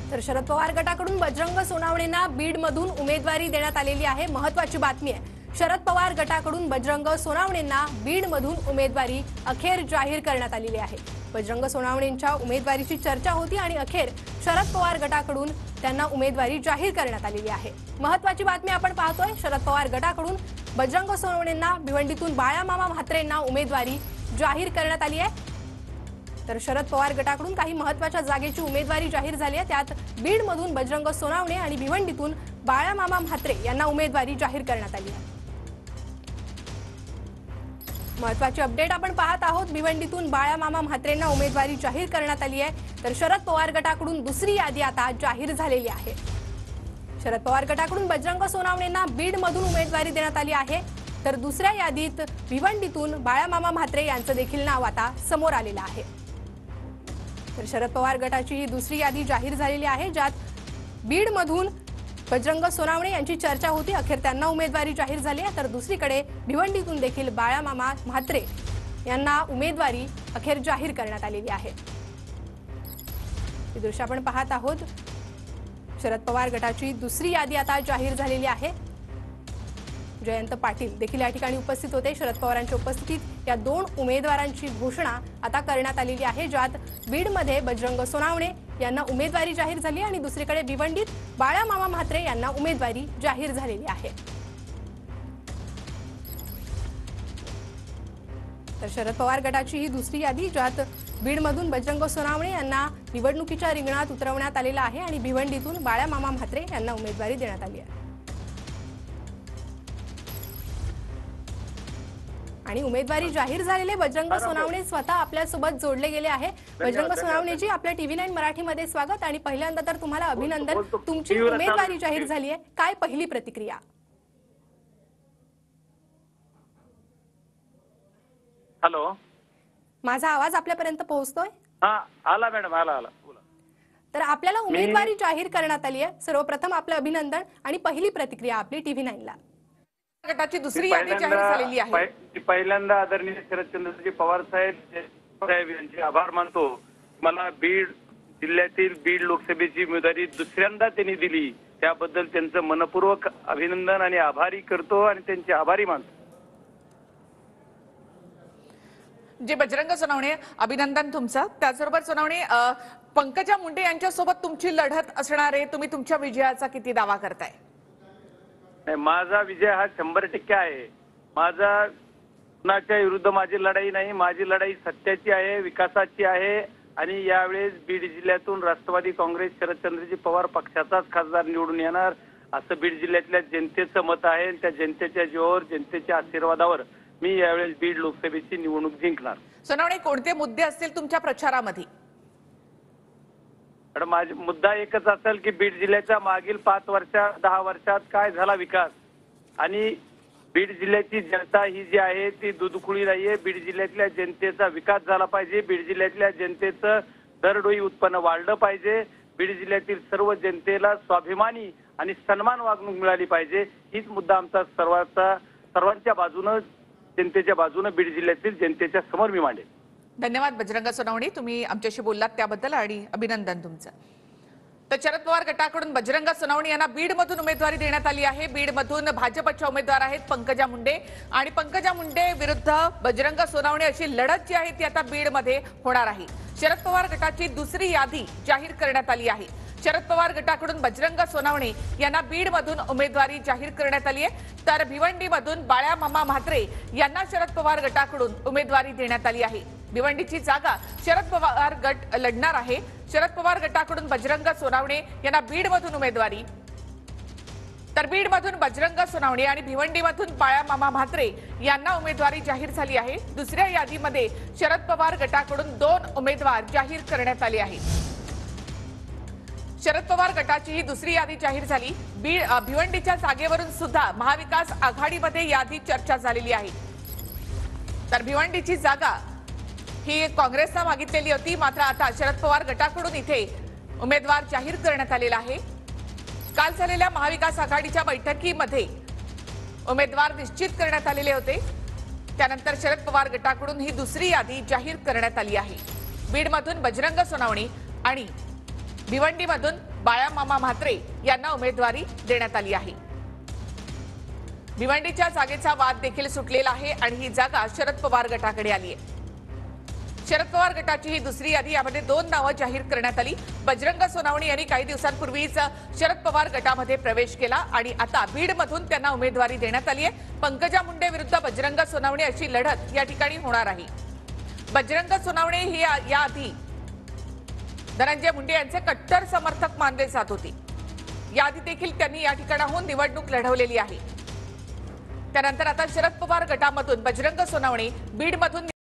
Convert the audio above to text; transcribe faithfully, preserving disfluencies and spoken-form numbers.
तर शरद पवार गटाकडून बजरंग सोनावणेंना बीडमधून उमेदवारी देण्यात आलेली आहे। महत्त्वाची बातमी आहे, शरद पवार गटाकडून बजरंग सोनावणेंना बीडमधून उमेदवारी अखेर जाहीर करण्यात आलेली आहे। बजरंग सोनावणेंच्या उमेदवारीची चर्चा होती आणि अखेर शरद पवार गटाकडून त्यांना उमेदवारी जाहीर करण्यात आलेली आहे। महत्त्वाची बातमी आपण पाहतोय, शरद पवार गटाकडून बजरंग सोनावणेंना भिवंडीतून बाळामामा म्हात्रेंना उमेदवारी जाहीर करण्यात आली आहे। तर शरद पवार गटाकडून काही महत्त्वाच्या जागेची उमेदवारी जाहीर झाली आहे। त्यात बीडमधून बजरंग सोनावणे आणि भिवंडीतून बाळामामा म्हात्रे यांना उमेदवारी जाहीर करण्यात आली आहे। महत्त्वाची अपडेट आपण पाहत आहोत, भिवंडीतून बाळामामा म्हात्रेंना उमेदवारी जाहीर करण्यात आली आहे। तर शरद पवार गटाकडून दुसरी यादी आता जाहीर झालेली आहे। शरद पवार गटाकडून बजरंग सोनावणेंना बीडमधून उमेदवारी देण्यात आली आहे। तर दुसऱ्या यादीत भिवंडीतून बाळामामा म्हात्रे यांचं देखील नाव आता समोर आलेलं आहे। तर शरद पवार गटाची ही दुसरी यादी जाहीर झालेली आहे, ज्यात बीडमधून बजरंग सोनावणे यांची चर्चा होती, अखेर त्यांना उमेदवारी जाहीर झाली आहे। तर दुसरीकडे भिवंडीतून देखील बाळामामा म्हात्रे यांना उमेदवारी अखेर जाहीर करण्यात आलेली आहे। हे दृश्य आपण पाहत आहोत, शरद पवार गटाची दुसरी यादी आता जाहीर झालेली आहे। जयंत पाटील देखील या ठिकाणी उपस्थित होते। शरद पवारांच्या उपस्थितीत या दोन उमेदवारांची घोषणा आता करण्यात आलेली आहे, ज्यात बीडमध्ये बजरंग सोनावणे यांना उमेदवारी जाहीर झाली आणि दुसरीकडे भिवंडीत बाळामामा म्हात्रे यांना उमेदवारी जाहीर झालेली आहे। तर शरद पवार गटाची ही दुसरी यादी, ज्यात बीडमधून बजरंग सोनावणे यांना निवडणुकीच्या रिंगणात उतरवण्यात आलेलं आहे आणि भिवंडीतून बाळामामा म्हात्रे यांना उमेदवारी देण्यात आली आहे। आणि उमेदवारी जाहीर झालेले बजरंग सोनावणे स्वतः आपल्या सोबत जोडले गेले आहे। बजरंग सोनावणेजी, आपल्या टीव्ही नाईन मराठीमध्ये स्वागत आणि पहिल्यांदा तर तुम्हाला अभिनंदन, तुमची उमेदवारी जाहीर झाली आहे, काय पहिली प्रतिक्रिया? हॅलो, माझा आवाज आपल्यापर्यंत पोहोचतोय? हा, आला मॅडम, आला आला बोला। तर आपल्याला उमेदवारी जाहीर करण्यात आली आहे, सर्वप्रथम आपलं अभिनंदन आणि पहिली प्रतिक्रिया आपली टीव्ही नाईन ला। गटाची दुसरी यादी जाहीर झालेली आहे। पहिल्यांदा आदरणीय शरदचंद्रजी पवार साहेब साहेब यांचे आभार मानतो। मला बीड जिल्ह्यातील बीड लोकसभेची उमेदवारी दुसऱ्यांदा त्यांनी दिली, त्याबद्दल त्यांचं मनपूर्वक अभिनंदन आणि आभारी करतो आणि त्यांचे आभारी मानतो। जे बजरंग सोनावणे, अभिनंदन तुमचं। त्याचबरोबर सोनावणे, पंकजा मुंडे यांच्यासोबत तुमची लढत असणार आहे, तुम्ही तुमच्या विजयाचा किती दावा करताय? माझा विजय हा शंभर टक्के आहे। माझा कुणाच्या विरुद्ध माझी लढाई नाही, माझी लढाई सत्याची आहे, विकासाची आहे आणि यावेळेस बीड जिल्ह्यातून राष्ट्रवादी काँग्रेस शरदचंद्रजी पवार पक्षाचाच खासदार निवडून येणार असं बीड जिल्ह्यातल्या जनतेचं मत आहे। त्या जनतेच्या जीवावर, जनतेच्या आशीर्वादावर मी यावेळेस बीड लोकसभेची निवडणूक जिंकणार। सोनावणे, कोणते मुद्दे असतील तुमच्या प्रचारामध्ये? पण माझा मुद्दा एकच असेल की बीड जिल्ह्याच्या मागील पाच वर्षात दहा वर्षात काय झाला विकास, आणि बीड जिल्ह्याची जनता ही जी आहे ती दुधखुळी नाहीये। बीड जिल्ह्यातल्या जनतेचा विकास झाला पाहिजे, बीड जिल्ह्यातल्या जनतेचं दरडोई उत्पन्न वाढलं पाहिजे, बीड जिल्ह्यातील सर्व जनतेला स्वाभिमानी आणि सन्मान वागणूक मिळाली पाहिजे, हीच मुद्दा आमचा सर्वांचा सर्वांच्या बाजूनं, जनतेच्या बाजूनं बीड जिल्ह्यातील जनतेच्या समोर मी मांडेल। धन्यवाद बजरंग सोनावणे, तुम्ही आमच्याशी बोललात त्याबद्दल आणि अभिनंदन तुमचं। तर शरद पवार गटाकडून बजरंग सोनावणे यांना बीडमधून उमेदवारी देण्यात आली आहे। बीडमधून भाजपच्या उमेदवार आहेत पंकजा मुंडे आणि पंकजा मुंडे विरुद्ध बजरंग सोनावणे अशी लढत जी आहे ती आता बीडमध्ये होणार आहे। शरद पवार गटाची दुसरी यादी जाहीर करण्यात आली आहे। शरद पवार गटाकडून बजरंग सोनावणे यांना बीडमधून उमेदवारी जाहीर करण्यात आली आहे। तर भिवंडीमधून बाळामामा म्हात्रे यांना शरद पवार गटाकडून उमेदवारी देण्यात आली आहे। भिवंडीची जागा शरद पवार गट लढणार आहे। शरद पवार गटाकडून बजरंग सोनावणे यांना बीडमधून उमेदवारी, तर बीडमधून बजरंग सोनावणे आणि भिवंडीमधून बाळामामा म्हात्रे यांना उमेदवारी जाहीर झाली आहे। दुसऱ्या यादीमध्ये शरद पवार गटाकडून दोन उमेदवार जाहीर करण्यात आले आहेत। शरद पवार गटाची ही दुसरी यादी जाहीर झाली। बीड भिवंडीच्या जागेवरून सुद्धा महाविकास आघाडीमध्ये यादी चर्चा झालेली आहे। तर भिवंडीची जागा ही काँग्रेसने मागितलेली होती, मात्र आता शरद पवार गटाकडून इथे उमेदवार जाहीर करण्यात आलेला आहे। काल झालेल्या महाविकास आघाडीच्या बैठकीमध्ये उमेदवार निश्चित करण्यात आलेले होते, त्यानंतर शरद पवार गटाकडून ही दुसरी यादी जाहीर करण्यात आली आहे। बीडमधून बजरंग सोनावणे आणि भिवंडीमधून बाळामामा म्हात्रे यांना उमेदवारी देण्यात आली आहे। भिवंडीच्या जागेचा वाद देखील सुटलेला आहे आणि ही जागा शरद पवार गटाकडे आली आहे। शरद पवार गटाची ही दुसरी यादी, यामध्ये दोन नावं जाहीर करण्यात आली। बजरंग सोनावणे यांनी काही दिवसांपूर्वीच शरद पवार गटामध्ये प्रवेश केला आणि आता बीडमधून त्यांना उमेदवारी देण्यात आली आहे। पंकजा मुंडे विरुद्ध बजरंग सोनावणे अशी लढत या ठिकाणी होणार आहे। बजरंग सोनावणे हे याआधी धनंजय मुंडे यांचे कट्टर समर्थक मानले जात होते। याआधी देखील त्यांनी या ठिकाणाहून निवडणूक लढवलेली आहे। त्यानंतर आता शरद पवार गटामधून बजरंग सोनावणे बीडमधून